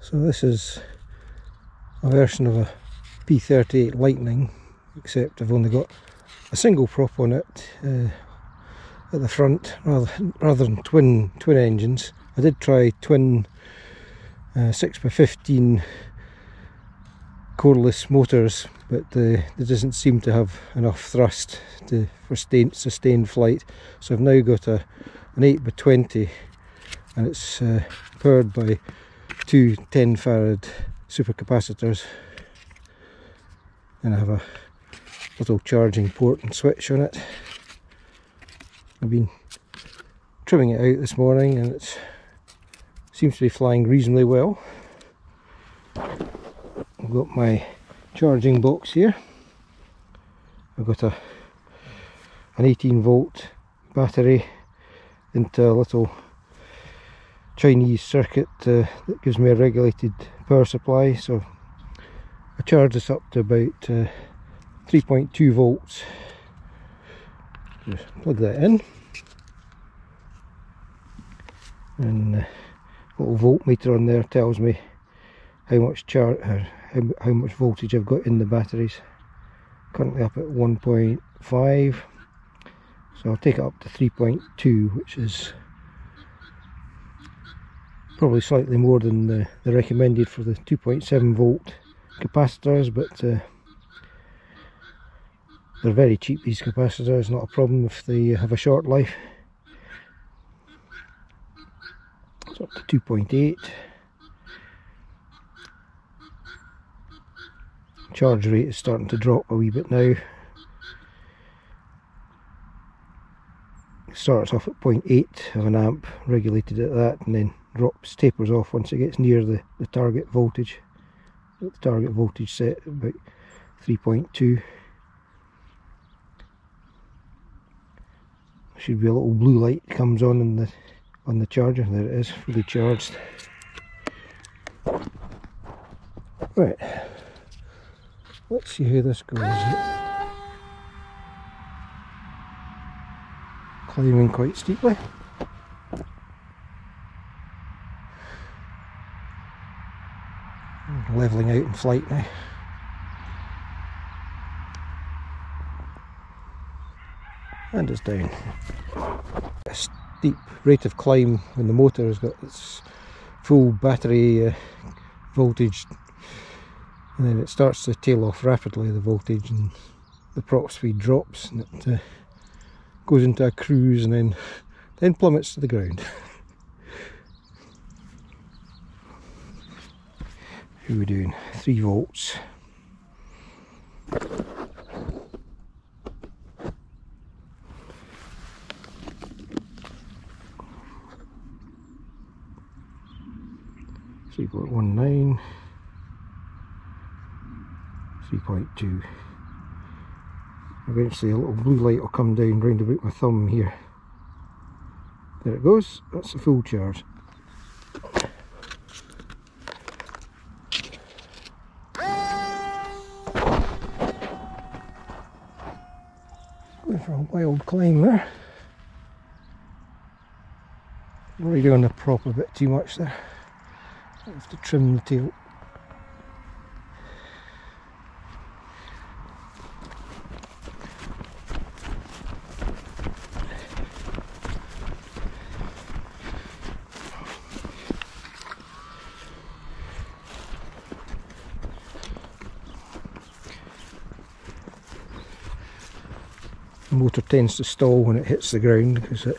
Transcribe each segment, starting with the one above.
So this is a version of a P38 Lightning, except I've only got a single prop on it at the front rather than twin engines. I did try twin 6x15 coreless motors, but there doesn't seem to have enough thrust for sustained flight. So I've now got an 8x20, and it's powered by two 10 Farad super capacitors, and I have a little charging port and switch on it. I've been trimming it out this morning, and it seems to be flying reasonably well. I've got my charging box here. I've got an 18 volt battery into a little Chinese circuit that gives me a regulated power supply. So I charge this up to about 3.2 volts. Just plug that in, and a little voltmeter on there tells me how much how much voltage I've got in the batteries. Currently up at 1.5, so I'll take it up to 3.2, which is probably slightly more than the recommended for the 2.7 volt capacitors, but they're very cheap, these capacitors. Not a problem if they have a short life. It's up to 2.8. Charge rate is starting to drop a wee bit now. It starts off at 0.8 of an amp, regulated at that, and then tapers off once it gets near the target voltage. The target voltage set at about 3.2. Should be a little blue light comes on the charger. There it is, fully charged. Right, let's see how this goes. Climbing quite steeply. Levelling out in flight now. And it's down. A steep rate of climb when the motor has got its full battery voltage, and then it starts to tail off rapidly, the voltage, and the prop speed drops, and it goes into a cruise, and then plummets to the ground. How are we doing? 3 volts. So you've got 1.9, 3.2. Eventually a little blue light will come down round about my thumb here. There it goes, that's the full charge. Going for a wild climb there. Already on the prop a bit too much there. I have to trim the tail. The motor tends to stall when it hits the ground because it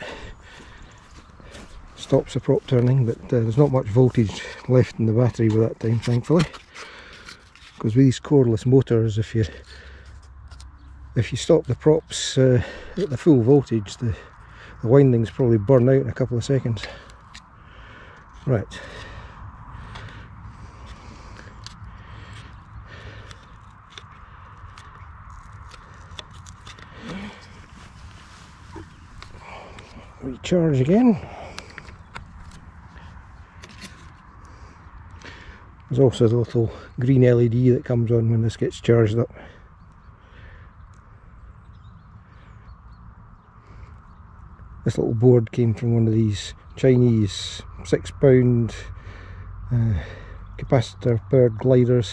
stops the prop turning, but there's not much voltage left in the battery by that time, thankfully. Because with these coreless motors, if you stop the props at the full voltage, the windings probably burn out in a couple of seconds. Right. Recharge again. There's also the little green LED that comes on when this gets charged up. This little board came from one of these Chinese £6 capacitor powered gliders.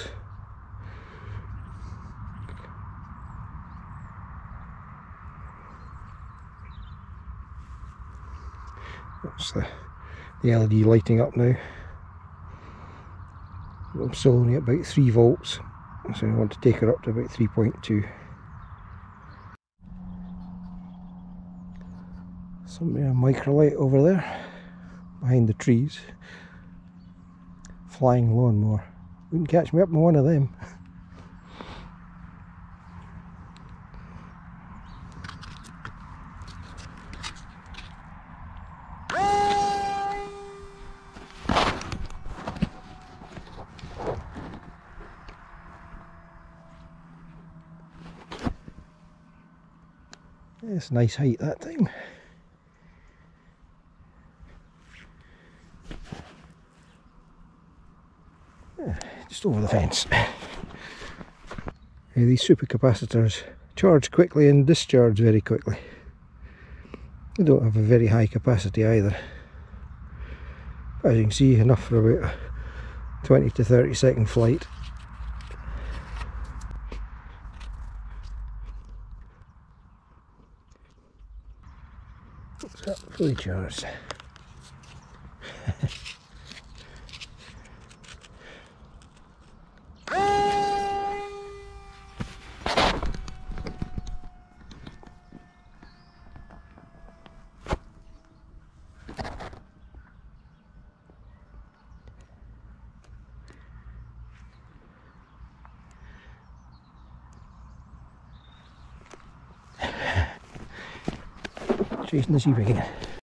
That's the LED lighting up now. I'm still only at about 3 volts, so I want to take her up to about 3.2. Some microlight over there behind the trees. Flying lawnmower. Wouldn't catch me up with one of them. It's a nice height that time. Yeah, just over the fence. These super capacitors charge quickly and discharge very quickly. They don't have a very high capacity either. As you can see, enough for about a 20 to 30 second flight. So, fully charged. Chasing the sheep again.